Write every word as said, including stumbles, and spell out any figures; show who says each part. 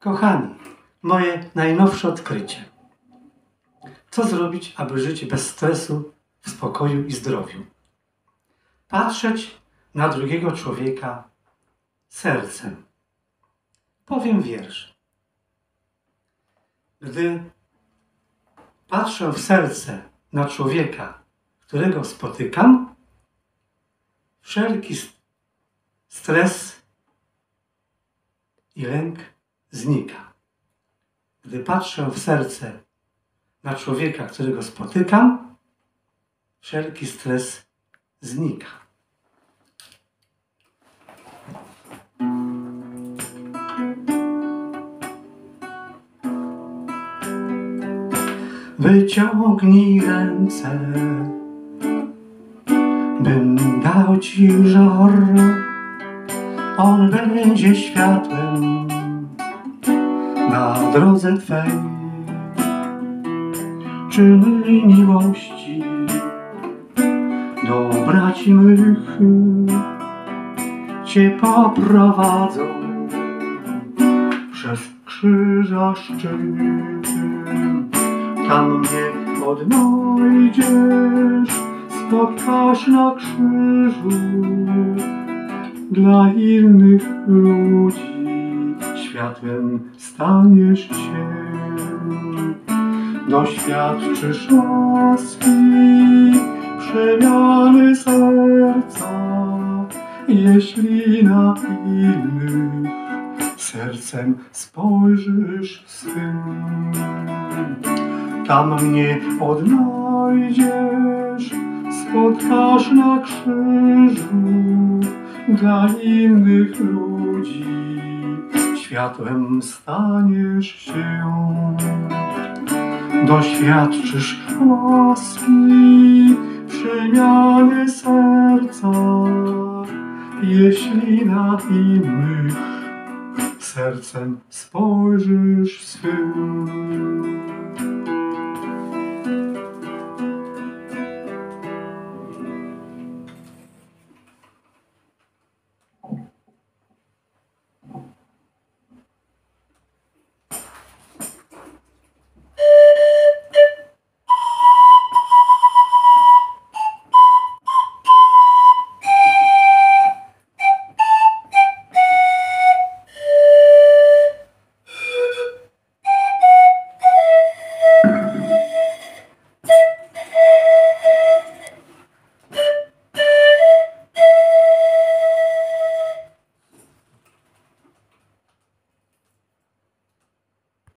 Speaker 1: Kochani, moje najnowsze odkrycie. Co zrobić, aby żyć bez stresu, w spokoju i zdrowiu? Patrzeć na drugiego człowieka sercem. Powiem wiersz. Gdy patrzę w serce na człowieka, którego spotykam, wszelki stres i lęk znika. Gdy patrzę w serce na człowieka, którego spotykam, wszelki stres znika. Wyciągnij ręce, bym dał ci żar. On będzie światłem na drodze Twej. Czyny miłości do braci mych Cię poprowadzą przez krzyża szczyt. Tam mnie odnajdziesz, spotkasz na krzyżu dla innych ludzi. Światłem staniesz się, doświadczysz łaski, przemiany serca, jeśli na innych sercem spojrzysz swym. Tam mnie odnajdziesz, spotkasz na krzyżu dla innych ludzi. Światłem staniesz się, doświadczysz łaski, przemiany serca, jeśli na innych sercem spojrzysz swym.